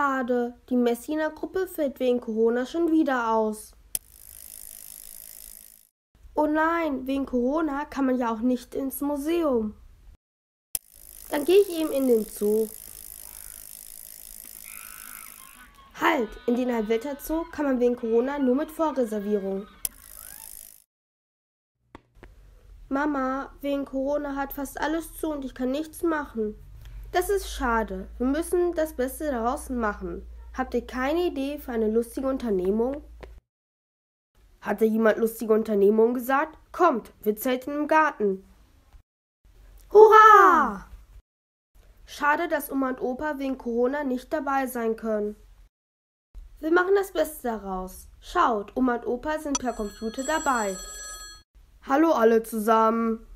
Schade, die Messiner Gruppe fällt wegen Corona schon wieder aus. Oh nein, wegen Corona kann man ja auch nicht ins Museum. Dann gehe ich eben in den Zoo. Halt, in den Allwetterzoo kann man wegen Corona nur mit Vorreservierung. Mama, wegen Corona hat fast alles zu und ich kann nichts machen. Das ist schade. Wir müssen das Beste daraus machen. Habt ihr keine Idee für eine lustige Unternehmung? Hatte jemand lustige Unternehmung gesagt? Kommt, wir zelten im Garten. Hurra! Schade, dass Oma und Opa wegen Corona nicht dabei sein können. Wir machen das Beste daraus. Schaut, Oma und Opa sind per Computer dabei. Hallo alle zusammen.